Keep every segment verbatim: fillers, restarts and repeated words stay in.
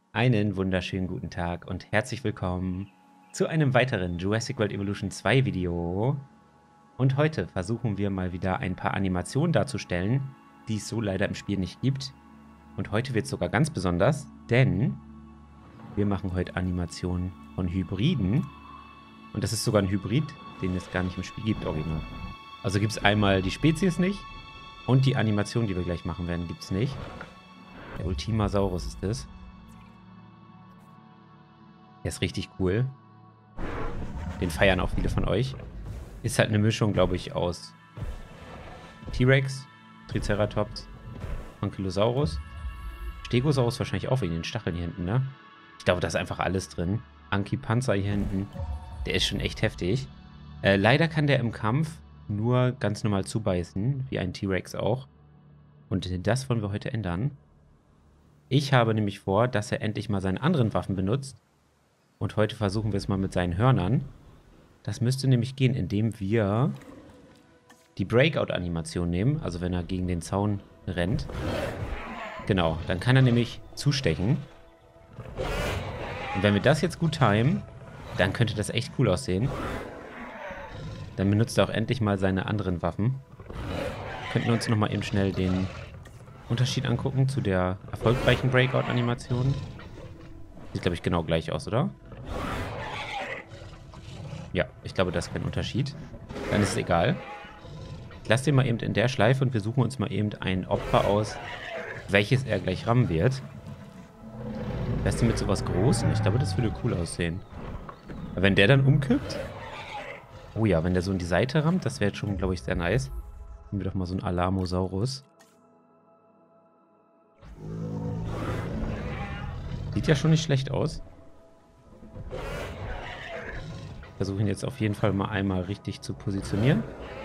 Einen wunderschönen guten Tag und herzlich willkommen zu einem weiteren Jurassic World Evolution zwei Video. Und heute versuchen wir mal wieder ein paar Animationen darzustellen, die es so leider im Spiel nicht gibt. Und heute wird es sogar ganz besonders, denn wir machen heute Animationen von Hybriden. Und das ist sogar ein Hybrid, den es gar nicht im Spiel gibt, original. Also gibt es einmal die Spezies nicht und die Animation, die wir gleich machen werden, gibt es nicht. Der Ultimasaurus ist es. Der ist richtig cool. Den feiern auch viele von euch. Ist halt eine Mischung, glaube ich, aus T-Rex, Triceratops, Ankylosaurus. Stegosaurus wahrscheinlich auch wegen den Stacheln hier hinten, ne? Ich glaube, da ist einfach alles drin. Ankypanzer hier hinten. Der ist schon echt heftig. Äh, leider kann der im Kampf nur ganz normal zubeißen, wie ein T-Rex auch. Und das wollen wir heute ändern. Ich habe nämlich vor, dass er endlich mal seine anderen Waffen benutzt. Und heute versuchen wir es mal mit seinen Hörnern. Das müsste nämlich gehen, indem wir die Breakout-Animation nehmen. Also wenn er gegen den Zaun rennt. Genau, dann kann er nämlich zustechen. Und wenn wir das jetzt gut timen, dann könnte das echt cool aussehen. Dann benutzt er auch endlich mal seine anderen Waffen. Könnten wir uns nochmal eben schnell den Unterschied angucken zu der erfolgreichen Breakout-Animation. Sieht, glaube ich, genau gleich aus, oder? Ja, ich glaube, das ist kein Unterschied. Dann ist es egal. Ich lasse den mal eben in der Schleife und wir suchen uns mal eben ein Opfer aus, welches er gleich rammen wird. Das ist mit sowas Großem. Ich glaube, das würde cool aussehen. Aber wenn der dann umkippt... Oh ja, wenn der so in die Seite rammt, das wäre jetzt schon, glaube ich, sehr nice. Nehmen wir doch mal so einen Alamosaurus. Sieht ja schon nicht schlecht aus. Versuche ihn jetzt auf jeden Fall mal einmal richtig zu positionieren.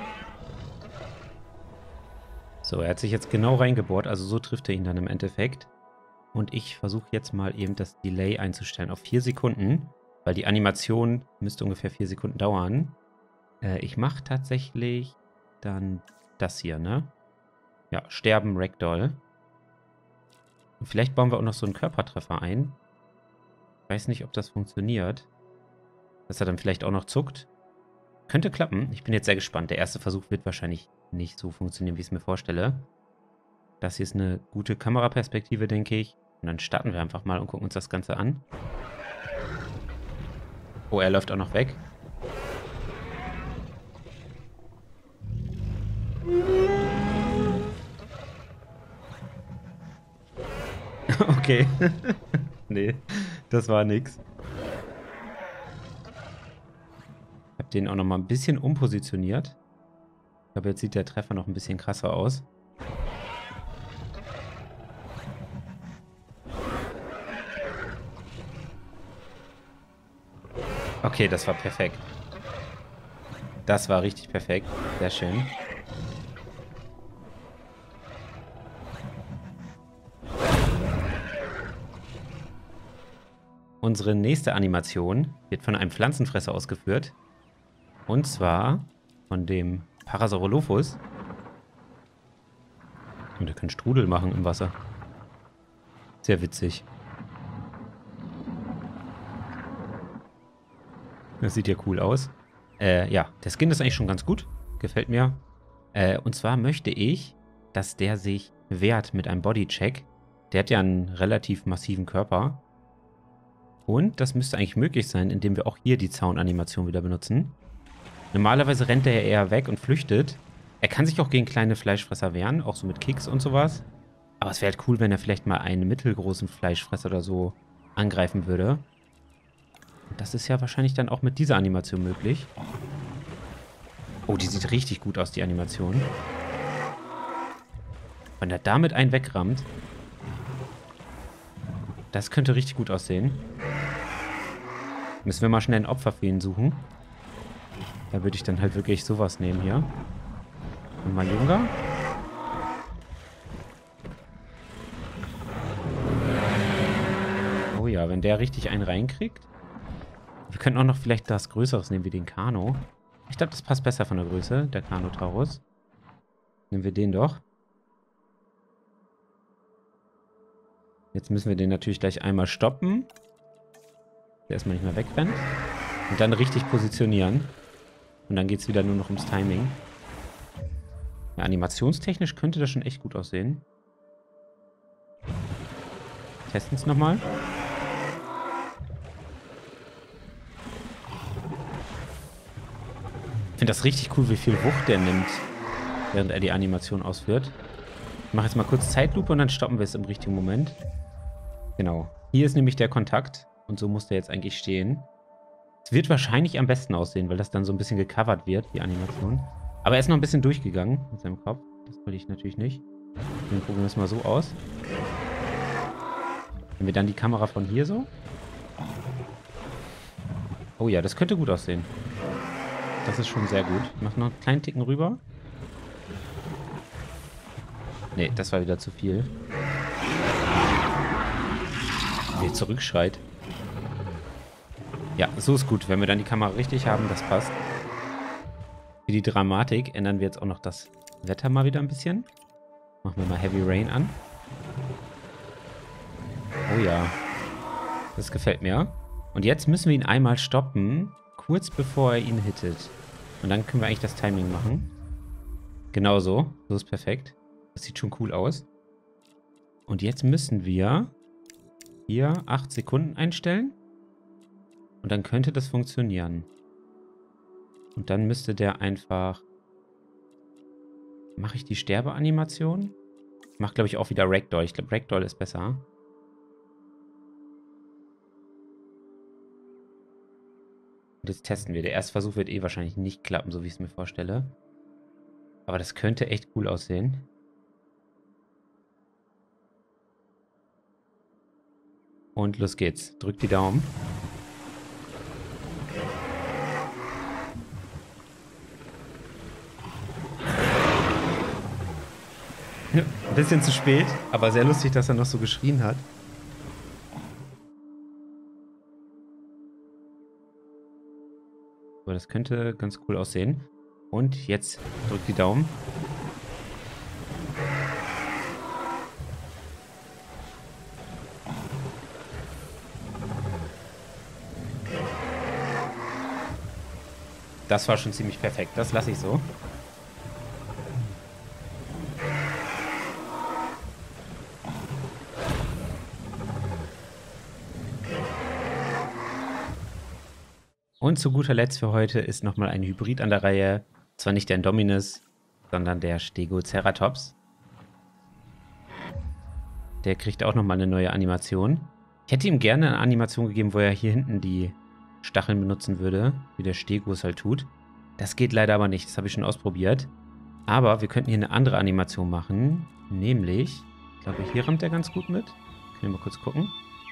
So, er hat sich jetzt genau reingebohrt, also so trifft er ihn dann im Endeffekt. Und ich versuche jetzt mal eben das Delay einzustellen auf vier Sekunden, weil die Animation müsste ungefähr vier Sekunden dauern. Äh, ich mache tatsächlich dann das hier, ne? Ja, Sterben Ragdoll. Und vielleicht bauen wir auch noch so einen Körpertreffer ein. Ich weiß nicht, ob das funktioniert. Dass er dann vielleicht auch noch zuckt. Könnte klappen. Ich bin jetzt sehr gespannt. Der erste Versuch wird wahrscheinlich nicht so funktionieren, wie ich es mir vorstelle. Das hier ist eine gute Kameraperspektive, denke ich. Und dann starten wir einfach mal und gucken uns das Ganze an. Oh, er läuft auch noch weg. Okay. Nee, das war nix. Ich habe den auch noch mal ein bisschen umpositioniert. Ich glaube, jetzt sieht der Treffer noch ein bisschen krasser aus. Okay, das war perfekt. Das war richtig perfekt. Sehr schön. Unsere nächste Animation wird von einem Pflanzenfresser ausgeführt. Und zwar von dem Parasaurolophus. Und der kann Strudel machen im Wasser. Sehr witzig. Das sieht ja cool aus. Äh, ja, der Skin ist eigentlich schon ganz gut. Gefällt mir. Äh, und zwar möchte ich, dass der sich wehrt mit einem Bodycheck. Der hat ja einen relativ massiven Körper. Und das müsste eigentlich möglich sein, indem wir auch hier die Zaunanimation wieder benutzen. Normalerweise rennt er ja eher weg und flüchtet. Er kann sich auch gegen kleine Fleischfresser wehren, auch so mit Kicks und sowas. Aber es wäre halt cool, wenn er vielleicht mal einen mittelgroßen Fleischfresser oder so angreifen würde. Und das ist ja wahrscheinlich dann auch mit dieser Animation möglich. Oh, die sieht richtig gut aus, die Animation. Wenn er damit einen wegrammt, das könnte richtig gut aussehen. Müssen wir mal schnell ein Opfer für ihn suchen. Da würde ich dann halt wirklich sowas nehmen hier. Und Mayunga. Oh ja, wenn der richtig einen reinkriegt. Wir könnten auch noch vielleicht das Größeres nehmen, wie den Kano. Ich glaube, das passt besser von der Größe, der Carnotaurus. Nehmen wir den doch. Jetzt müssen wir den natürlich gleich einmal stoppen. Der erstmal nicht mehr wegrennt. Und dann richtig positionieren. Und dann geht es wieder nur noch ums Timing. Ja, animationstechnisch könnte das schon echt gut aussehen. Testen es nochmal. Ich finde das richtig cool, wie viel Wucht der nimmt, während er die Animation ausführt. Ich mache jetzt mal kurz Zeitlupe und dann stoppen wir es im richtigen Moment. Genau. Hier ist nämlich der Kontakt. Und so muss der jetzt eigentlich stehen. Es wird wahrscheinlich am besten aussehen, weil das dann so ein bisschen gecovert wird, die Animation. Aber er ist noch ein bisschen durchgegangen mit seinem Kopf. Das will ich natürlich nicht. Dann probieren wir es mal so aus. Wenn wir dann die Kamera von hier so. Oh ja, das könnte gut aussehen. Das ist schon sehr gut. Ich mache noch einen kleinen Ticken rüber. Nee, das war wieder zu viel. Wie er zurückschreit. Ja, so ist gut. Wenn wir dann die Kamera richtig haben, das passt. Für die Dramatik ändern wir jetzt auch noch das Wetter mal wieder ein bisschen. Machen wir mal Heavy Rain an. Oh ja. Das gefällt mir. Und jetzt müssen wir ihn einmal stoppen, kurz bevor er ihn hittet. Und dann können wir eigentlich das Timing machen. Genau so. So ist perfekt. Das sieht schon cool aus. Und jetzt müssen wir hier acht Sekunden einstellen. Und dann könnte das funktionieren. Und dann müsste der einfach... Mache ich die Sterbeanimation? Ich mache, glaube ich, auch wieder Ragdoll. Ich glaube, Ragdoll ist besser. Und jetzt testen wir. Der erste Versuch wird eh wahrscheinlich nicht klappen, so wie ich es mir vorstelle. Aber das könnte echt cool aussehen. Und los geht's. Drückt die Daumen. Ein bisschen zu spät, aber sehr lustig, dass er noch so geschrien hat. Aber das könnte ganz cool aussehen. Und jetzt drückt die Daumen. Das war schon ziemlich perfekt. Das lasse ich so. Und zu guter Letzt für heute ist nochmal ein Hybrid an der Reihe. Zwar nicht der Indominus, sondern der Stegoceratops. Der kriegt auch nochmal eine neue Animation. Ich hätte ihm gerne eine Animation gegeben, wo er hier hinten die Stacheln benutzen würde, wie der Stego es halt tut. Das geht leider aber nicht, das habe ich schon ausprobiert. Aber wir könnten hier eine andere Animation machen, nämlich, ich glaube, hier rammt er ganz gut mit. Können wir mal kurz gucken.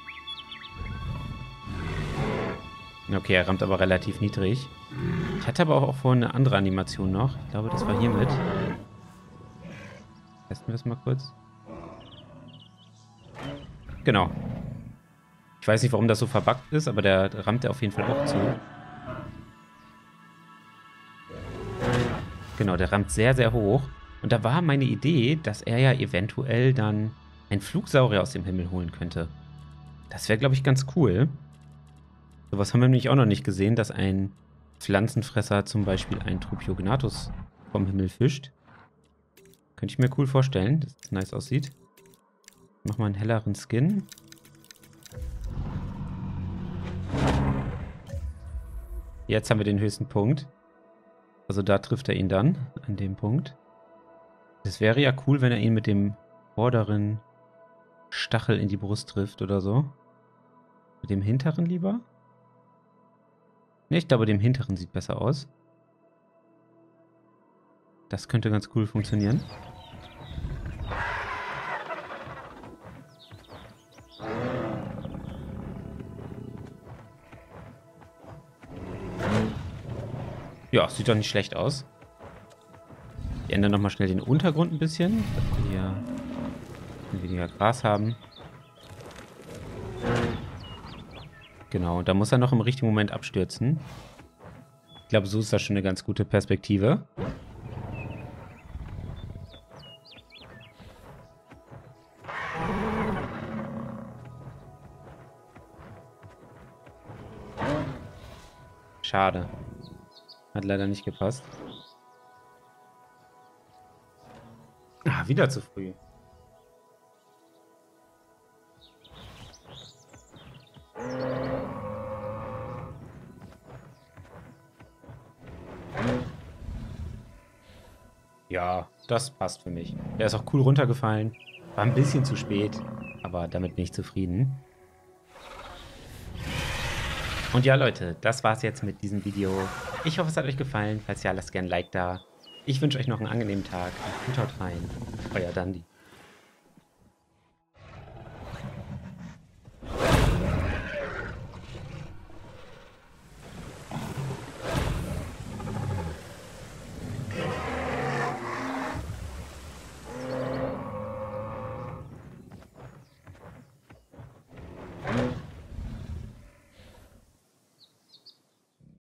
Okay, er rammt aber relativ niedrig. Ich hatte aber auch vorhin eine andere Animation noch. Ich glaube, das war hiermit. Testen wir es mal kurz. Genau. Ich weiß nicht, warum das so verbuggt ist, aber der rammt er auf jeden Fall auch zu. Genau, der rammt sehr, sehr hoch. Und da war meine Idee, dass er ja eventuell dann einen Flugsaurier aus dem Himmel holen könnte. Das wäre, glaube ich, ganz cool. Sowas haben wir nämlich auch noch nicht gesehen, dass ein Pflanzenfresser zum Beispiel einen Tropiogenatus vom Himmel fischt. Könnte ich mir cool vorstellen, dass das nice aussieht. Ich mach mal einen helleren Skin. Jetzt haben wir den höchsten Punkt. Also da trifft er ihn dann, an dem Punkt. Das wäre ja cool, wenn er ihn mit dem vorderen Stachel in die Brust trifft oder so. Mit dem hinteren lieber? Ne, ich glaube, dem hinteren sieht besser aus. Das könnte ganz cool funktionieren. Ja, sieht doch nicht schlecht aus. Ich ändere nochmal schnell den Untergrund ein bisschen, dass wir hier weniger Gras haben. Genau, da muss er noch im richtigen Moment abstürzen. Ich glaube, so ist das schon eine ganz gute Perspektive. Schade. Hat leider nicht gepasst. Ah, wieder zu früh. Ja, das passt für mich. Der ist auch cool runtergefallen. War ein bisschen zu spät, aber damit bin ich zufrieden. Und ja, Leute, das war's jetzt mit diesem Video. Ich hoffe, es hat euch gefallen. Falls ja, lasst gerne ein Like da. Ich wünsche euch noch einen angenehmen Tag und haut rein. Euer Dandi.